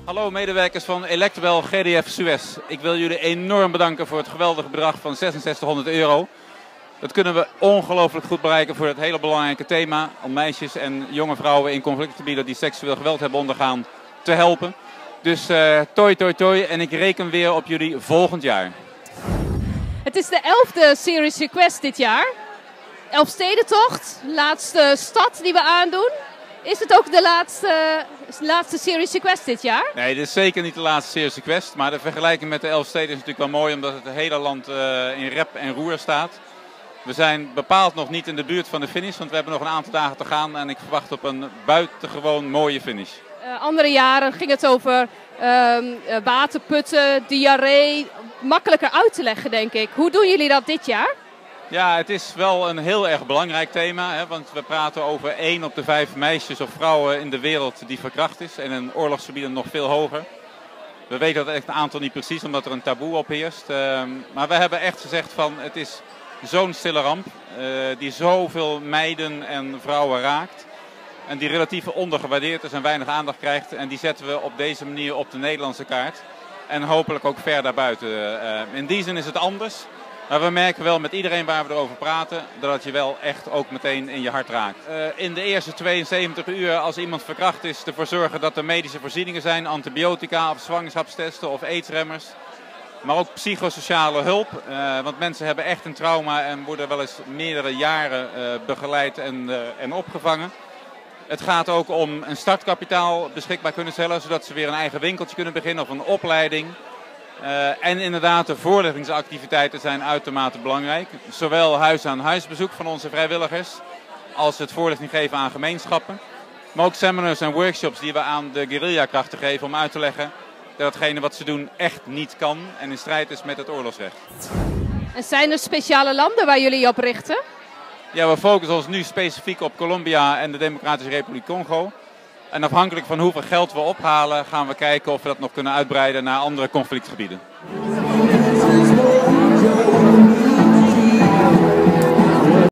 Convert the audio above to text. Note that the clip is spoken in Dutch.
Hallo medewerkers van Electrabel GDF Suez. Ik wil jullie enorm bedanken voor het geweldige bedrag van €6600. Dat kunnen we ongelooflijk goed bereiken voor het hele belangrijke thema om meisjes en jonge vrouwen in conflictgebieden die seksueel geweld hebben ondergaan te helpen. Dus toi toi toi en ik reken weer op jullie volgend jaar. Het is de 11e Serious Request dit jaar. Elfstedentocht, laatste stad die we aandoen. Is het ook de laatste Serious Request dit jaar? Nee, dit is zeker niet de laatste Serious Request. Maar de vergelijking met de Elfsteden is natuurlijk wel mooi omdat het hele land in rep en roer staat. We zijn bepaald nog niet in de buurt van de finish, want we hebben nog een aantal dagen te gaan. En ik verwacht op een buitengewoon mooie finish. Andere jaren ging het over waterputten, diarree. Makkelijker uit te leggen, denk ik. Hoe doen jullie dat dit jaar? Ja, het is wel een heel erg belangrijk thema, hè, want we praten over 1 op de 5 meisjes of vrouwen in de wereld die verkracht is. En in oorlogsgebieden nog veel hoger. We weten dat echt een aantal niet precies, omdat er een taboe op heerst. Maar we hebben echt gezegd van het is zo'n stille ramp die zoveel meiden en vrouwen raakt. En die relatief ondergewaardeerd is en weinig aandacht krijgt. En die zetten we op deze manier op de Nederlandse kaart. En hopelijk ook ver daarbuiten. In die zin is het anders. Maar we merken wel met iedereen waar we erover praten, dat het je wel echt ook meteen in je hart raakt. In de eerste 72 uur als iemand verkracht is, ervoor zorgen dat er medische voorzieningen zijn, antibiotica of zwangerschapstesten of aidsremmers. Maar ook psychosociale hulp, want mensen hebben echt een trauma en worden wel eens meerdere jaren begeleid en opgevangen. Het gaat ook om een startkapitaal beschikbaar kunnen stellen, zodat ze weer een eigen winkeltje kunnen beginnen of een opleiding. En inderdaad, de voorlichtingsactiviteiten zijn uitermate belangrijk. Zowel huis-aan-huisbezoek van onze vrijwilligers, als het voorlichting geven aan gemeenschappen. Maar ook seminars en workshops die we aan de guerrillakrachten geven om uit te leggen dat hetgene wat ze doen echt niet kan en in strijd is met het oorlogsrecht. En zijn er speciale landen waar jullie je op richten? Ja, we focussen ons nu specifiek op Colombia en de Democratische Republiek Congo. En afhankelijk van hoeveel geld we ophalen, gaan we kijken of we dat nog kunnen uitbreiden naar andere conflictgebieden.